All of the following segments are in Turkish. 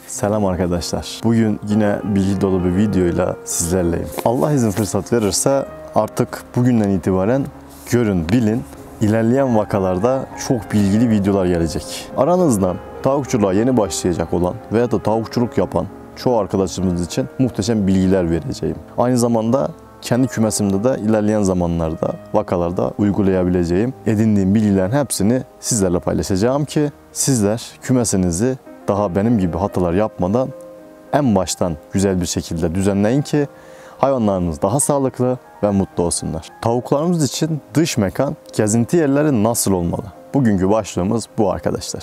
Selam arkadaşlar. Bugün yine bilgi dolu bir videoyla sizlerleyim. Allah izin fırsat verirse artık bugünden itibaren görün, bilin, ilerleyen vakalarda çok bilgili videolar gelecek. Aranızdan tavukçuluğa yeni başlayacak olan veya da tavukçuluk yapan çoğu arkadaşımız için muhteşem bilgiler vereceğim. Aynı zamanda kendi kümesimde de ilerleyen zamanlarda, vakalarda uygulayabileceğim, edindiğim bilgilerin hepsini sizlerle paylaşacağım ki sizler kümesinizi daha benim gibi hatalar yapmadan en baştan güzel bir şekilde düzenleyin ki hayvanlarınız daha sağlıklı ve mutlu olsunlar. Tavuklarımız için dış mekan, gezinti yerleri nasıl olmalı? Bugünkü başlığımız bu arkadaşlar.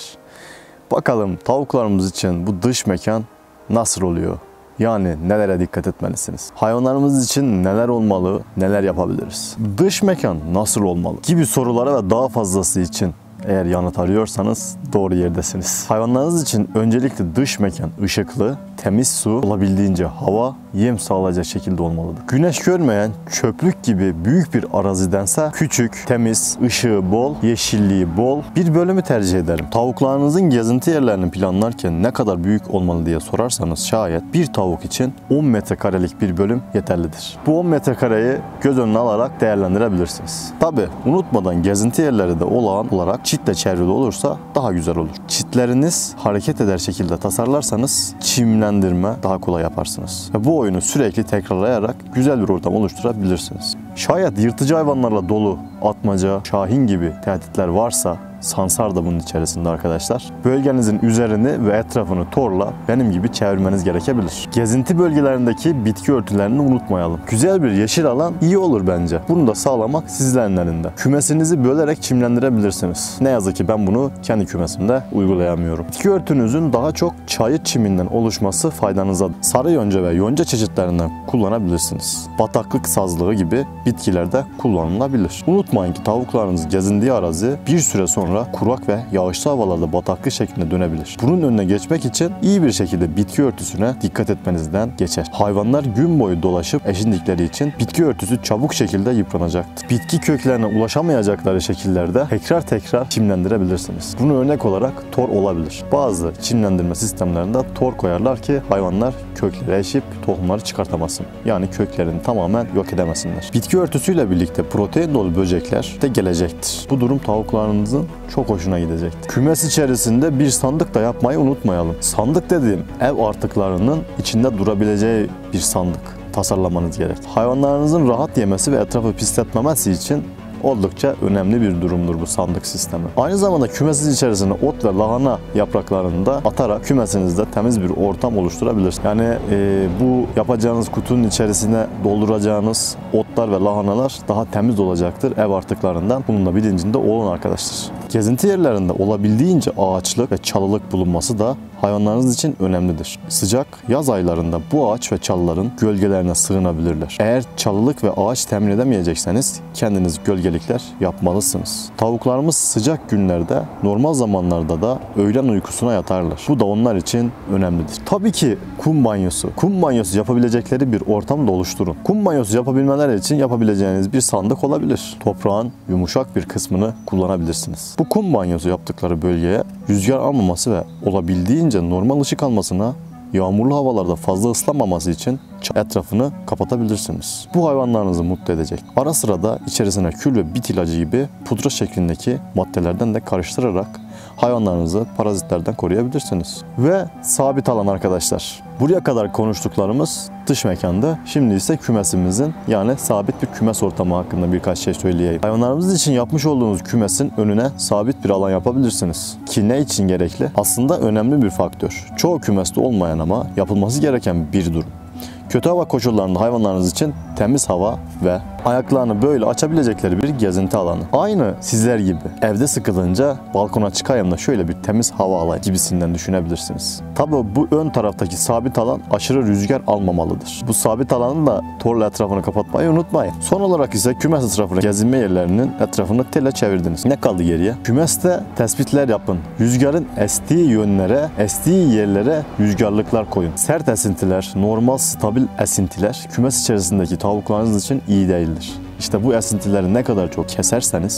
Bakalım tavuklarımız için bu dış mekan nasıl oluyor? Yani nelere dikkat etmelisiniz? Hayvanlarımız için neler olmalı, neler yapabiliriz? Dış mekan nasıl olmalı? Gibi sorulara ve daha fazlası için eğer yanıt arıyorsanız doğru yerdesiniz. Hayvanlarınız için öncelikle dış mekan ışıklı, temiz su, olabildiğince hava, yem sağlayacak şekilde olmalıdır. Güneş görmeyen çöplük gibi büyük bir arazidense küçük, temiz, ışığı bol, yeşilliği bol bir bölümü tercih ederim. Tavuklarınızın gezinti yerlerini planlarken ne kadar büyük olmalı diye sorarsanız şayet bir tavuk için 10 metrekarelik bir bölüm yeterlidir. Bu 10 metrekareyi göz önüne alarak değerlendirebilirsiniz. Tabi unutmadan gezinti yerleri de olağan olarak çitle çevrili olursa daha güzel olur. Çitleriniz hareket eder şekilde tasarlarsanız çimlendirme daha kolay yaparsınız. Ve bu oyunu sürekli tekrarlayarak güzel bir ortam oluşturabilirsiniz. Şayet yırtıcı hayvanlarla dolu atmaca, şahin gibi tehditler varsa, sansar da bunun içerisinde arkadaşlar, bölgenizin üzerini ve etrafını torla benim gibi çevirmeniz gerekebilir. Gezinti bölgelerindeki bitki örtülerini unutmayalım. Güzel bir yeşil alan iyi olur bence. Bunu da sağlamak sizlerin elinde. Kümesinizi bölerek çimlendirebilirsiniz. Ne yazık ki ben bunu kendi kümesimde uygulayamıyorum. Bitki örtünüzün daha çok çayır çiminden oluşması faydanıza. Sarı yonca ve yonca çeşitlerinden kullanabilirsiniz. Bataklık sazlığı gibi bitkilerde kullanılabilir. Unutmayın ki tavuklarınız gezindiği arazi bir süre sonra kurak ve yağışlı havalarda bataklık şeklinde dönebilir. Bunun önüne geçmek için iyi bir şekilde bitki örtüsüne dikkat etmenizden geçer. Hayvanlar gün boyu dolaşıp eşindikleri için bitki örtüsü çabuk şekilde yıpranacaktır. Bitki köklerine ulaşamayacakları şekillerde tekrar çimlendirebilirsiniz. Bunu örnek olarak tor olabilir. Bazı çimlendirme sistemlerinde tor koyarlar ki hayvanlar kökleri eşip tohumları çıkartamasın. Yani köklerini tamamen yok edemesinler. Bitki örtüsüyle birlikte protein dolu böcekler de gelecektir. Bu durum tavuklarınızın çok hoşuna gidecektir. Kümes içerisinde bir sandık da yapmayı unutmayalım. Sandık dediğim ev artıklarının içinde durabileceği bir sandık tasarlamanız gerek. Hayvanlarınızın rahat yemesi ve etrafı pisletmemesi için oldukça önemli bir durumdur bu sandık sistemi. Aynı zamanda kümesin içerisine ot ve lahana yapraklarını da atarak kümesinizde temiz bir ortam oluşturabilirsiniz. Yani bu yapacağınız kutunun içerisine dolduracağınız otlar ve lahanalar daha temiz olacaktır ev artıklarından. Bunun da bilincinde olun arkadaşlar. Gezinti yerlerinde olabildiğince ağaçlık ve çalılık bulunması da hayvanlarınız için önemlidir. Sıcak yaz aylarında bu ağaç ve çalıların gölgelerine sığınabilirler. Eğer çalılık ve ağaç temin edemeyecekseniz kendiniz gölgelikler yapmalısınız. Tavuklarımız sıcak günlerde normal zamanlarda da öğlen uykusuna yatarlar. Bu da onlar için önemlidir. Tabii ki kum banyosu. Kum banyosu yapabilecekleri bir ortam da oluşturun. Kum banyosu yapabilmeleri için yapabileceğiniz bir sandık olabilir. Toprağın yumuşak bir kısmını kullanabilirsiniz. Bu kum banyosu yaptıkları bölgeye rüzgar almaması ve olabildiğince normal ışık almasına, yağmurlu havalarda fazla ıslanmaması için etrafını kapatabilirsiniz. Bu hayvanlarınızı mutlu edecek. Ara sıra da içerisine kül ve bit ilacı gibi pudra şeklindeki maddelerden de karıştırarak hayvanlarınızı parazitlerden koruyabilirsiniz. Ve sabit alan arkadaşlar. Buraya kadar konuştuklarımız dış mekanda. Şimdi ise kümesimizin yani sabit bir kümes ortamı hakkında birkaç şey söyleyeyim. Hayvanlarımız için yapmış olduğunuz kümesin önüne sabit bir alan yapabilirsiniz. Ki ne için gerekli? Aslında önemli bir faktör. Çoğu kümeste olmayan ama yapılması gereken bir durum. Kötü hava koşullarında hayvanlarınız için temiz hava ve ayaklarını böyle açabilecekleri bir gezinti alanı. Aynı sizler gibi evde sıkılınca balkona çıkayım da şöyle bir temiz hava alayım gibisinden düşünebilirsiniz. Tabi bu ön taraftaki sabit alan aşırı rüzgar almamalıdır. Bu sabit alanın da torla etrafını kapatmayı unutmayın. Son olarak ise kümes etrafını gezinme yerlerinin etrafını telle çevirdiniz. Ne kaldı geriye? Kümeste tespitler yapın. Rüzgarın estiği yönlere, estiği yerlere rüzgarlıklar koyun. Sert esintiler, normal stabil esintiler kümes içerisindeki tavuklarınız için iyi değildir. İşte bu esintileri ne kadar çok keserseniz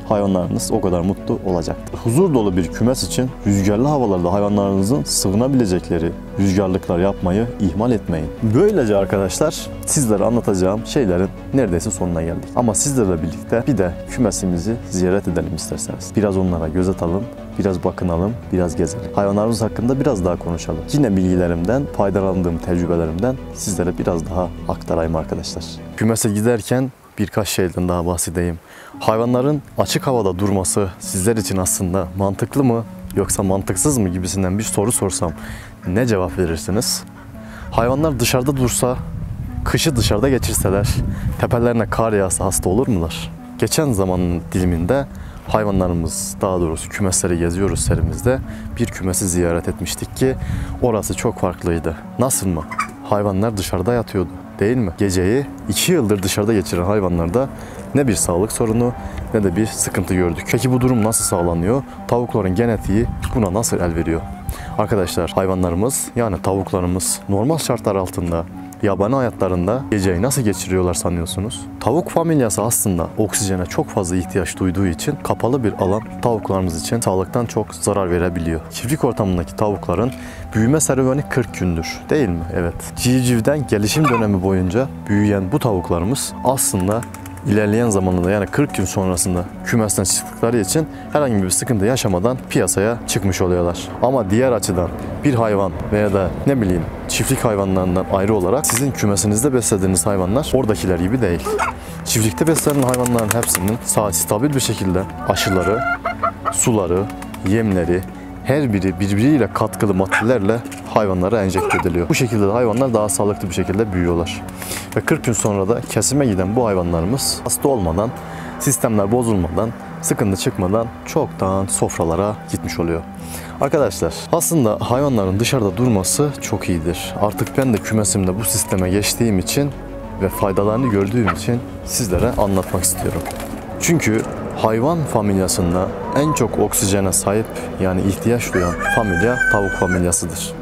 hayvanlarınız o kadar mutlu olacaktır. Huzur dolu bir kümes için rüzgarlı havalarda hayvanlarınızın sığınabilecekleri rüzgarlıklar yapmayı ihmal etmeyin. Böylece arkadaşlar sizlere anlatacağım şeylerin neredeyse sonuna geldik. Ama sizlerle birlikte bir de kümesimizi ziyaret edelim isterseniz. Biraz onlara göz atalım, biraz bakınalım, biraz gezelim. Hayvanlarımız hakkında biraz daha konuşalım. Yine bilgilerimden, faydalandığım tecrübelerimden sizlere biraz daha aktarayım arkadaşlar. Kümese giderken birkaç şeyden daha bahsedeyim. Hayvanların açık havada durması sizler için aslında mantıklı mı yoksa mantıksız mı gibisinden bir soru sorsam ne cevap verirsiniz? Hayvanlar dışarıda dursa, kışı dışarıda geçirseler, tepelerine kar yağsa hasta olur mular? Geçen zamanın diliminde hayvanlarımız, daha doğrusu kümesleri geziyoruz serimizde. Bir kümesi ziyaret etmiştik ki orası çok farklıydı. Nasıl mı? Hayvanlar dışarıda yatıyordu, değil mi? Geceyi 2 yıldır dışarıda geçiren hayvanlarda ne bir sağlık sorunu ne de bir sıkıntı gördük. Peki bu durum nasıl sağlanıyor? Tavukların genetiği buna nasıl el veriyor? Arkadaşlar hayvanlarımız, yani tavuklarımız normal şartlar altında yabani hayatlarında geceyi nasıl geçiriyorlar sanıyorsunuz? Tavuk familyası aslında oksijene çok fazla ihtiyaç duyduğu için kapalı bir alan tavuklarımız için sağlıktan çok zarar verebiliyor. Çiftlik ortamındaki tavukların büyüme serüveni 40 gündür, değil mi? Evet. Civcivden gelişim dönemi boyunca büyüyen bu tavuklarımız aslında İlerleyen zamanında, yani 40 gün sonrasında kümesten çıktıkları için herhangi bir sıkıntı yaşamadan piyasaya çıkmış oluyorlar. Ama diğer açıdan bir hayvan veya da ne bileyim çiftlik hayvanlarından ayrı olarak sizin kümesinizde beslediğiniz hayvanlar oradakiler gibi değil. Çiftlikte beslenen hayvanların hepsinin stabil bir şekilde aşıları, suları, yemleri, her biri birbiriyle katkılı maddelerle hayvanlara enjekte ediliyor. Bu şekilde de hayvanlar daha sağlıklı bir şekilde büyüyorlar. Ve 40 gün sonra da kesime giden bu hayvanlarımız hasta olmadan, sistemler bozulmadan, sıkıntı çıkmadan çoktan sofralara gitmiş oluyor. Arkadaşlar aslında hayvanların dışarıda durması çok iyidir. Artık ben de kümesimde bu sisteme geçtiğim için ve faydalarını gördüğüm için sizlere anlatmak istiyorum. Çünkü hayvan familyasında en çok oksijene sahip, yani ihtiyaç duyan familya tavuk familyasıdır.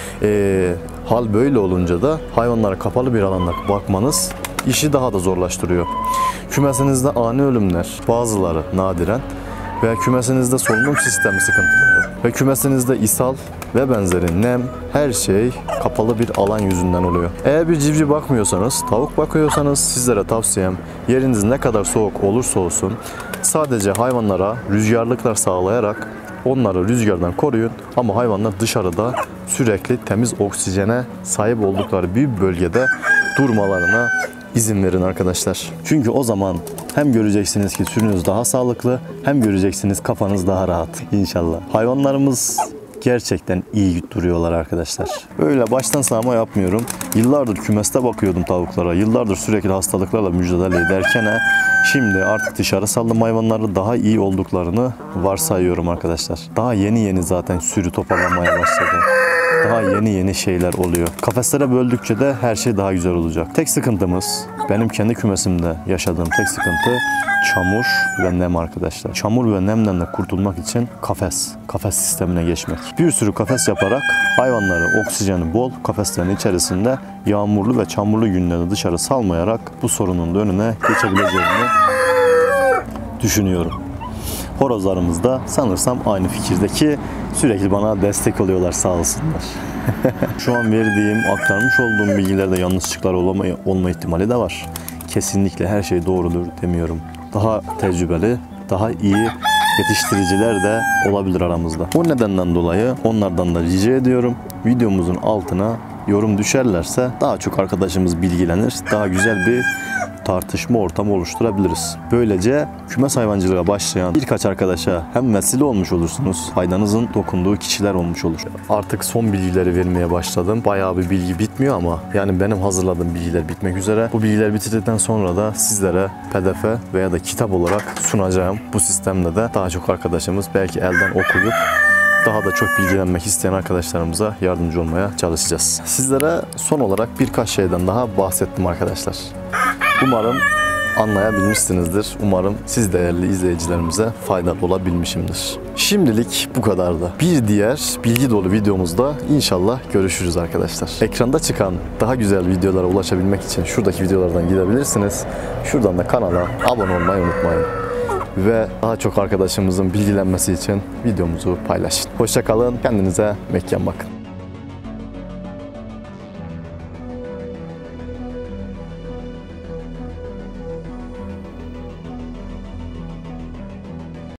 Hal böyle olunca da hayvanlara kapalı bir alanda bakmanız işi daha da zorlaştırıyor. Kümesinizde ani ölümler, bazıları nadiren, ve kümesinizde solunum sistemi sıkıntıları ve kümesinizde ishal ve benzeri nem, her şey kapalı bir alan yüzünden oluyor. Eğer bir civciv bakmıyorsanız, tavuk bakıyorsanız sizlere tavsiyem yeriniz ne kadar soğuk olursa olsun sadece hayvanlara rüzgarlıklar sağlayarak onları rüzgardan koruyun, ama hayvanlar dışarıda sürekli temiz oksijene sahip oldukları bir bölgede durmalarına izin verin arkadaşlar. Çünkü o zaman hem göreceksiniz ki sürünüz daha sağlıklı, hem göreceksiniz kafanız daha rahat inşallah. Hayvanlarımız gerçekten iyi duruyorlar arkadaşlar. Böyle baştan sağma yapmıyorum. Yıllardır kümeste bakıyordum tavuklara. Yıllardır sürekli hastalıklarla mücadele ederken şimdi artık dışarı saldım hayvanları, daha iyi olduklarını varsayıyorum arkadaşlar. Daha yeni zaten sürü toparlanmaya başladı. Daha yeni şeyler oluyor. Kafeslere böldükçe de her şey daha güzel olacak. Tek sıkıntımız, benim kendi kümesimde yaşadığım tek sıkıntı çamur ve nem arkadaşlar. Çamur ve nemden de kurtulmak için kafes sistemine geçmek. Bir sürü kafes yaparak hayvanları oksijeni bol kafeslerin içerisinde yağmurlu ve çamurlu günlerde dışarı salmayarak bu sorunun da önüne geçebileceğini düşünüyorum. Horozlarımız da sanırsam aynı fikirdeki, sürekli bana destek oluyorlar, sağ olsunlar. Şu an verdiğim, aktarmış olduğum bilgilerde yanlışlıklar olma ihtimali de var. Kesinlikle her şey doğrudur demiyorum. Daha tecrübeli, daha iyi yetiştiriciler de olabilir aramızda. Bu nedenden dolayı onlardan da rica ediyorum, videomuzun altına yorum düşerlerse daha çok arkadaşımız bilgilenir, daha güzel bir tartışma ortamı oluşturabiliriz. Böylece kümes hayvancılığa başlayan birkaç arkadaşa hem vesile olmuş olursunuz, faydanızın dokunduğu kişiler olmuş olur. Artık son bilgileri vermeye başladım. Bayağı bir bilgi bitmiyor ama yani benim hazırladığım bilgiler bitmek üzere. Bu bilgiler bitirdikten sonra da sizlere PDF veya da kitap olarak sunacağım. Bu sistemde de daha çok arkadaşımız belki elden okuyup daha da çok bilgilenmek isteyen arkadaşlarımıza yardımcı olmaya çalışacağız. Sizlere son olarak birkaç şeyden daha bahsettim arkadaşlar. Umarım anlayabilmişsinizdir. Umarım siz değerli izleyicilerimize faydalı olabilmişimdir. Şimdilik bu kadardı. Bir diğer bilgi dolu videomuzda inşallah görüşürüz arkadaşlar. Ekranda çıkan daha güzel videolara ulaşabilmek için şuradaki videolardan gidebilirsiniz. Şuradan da kanala abone olmayı unutmayın. ve daha çok arkadaşımızın bilgilenmesi için videomuzu paylaşın. Hoşça kalın, kendinize mekan bakın.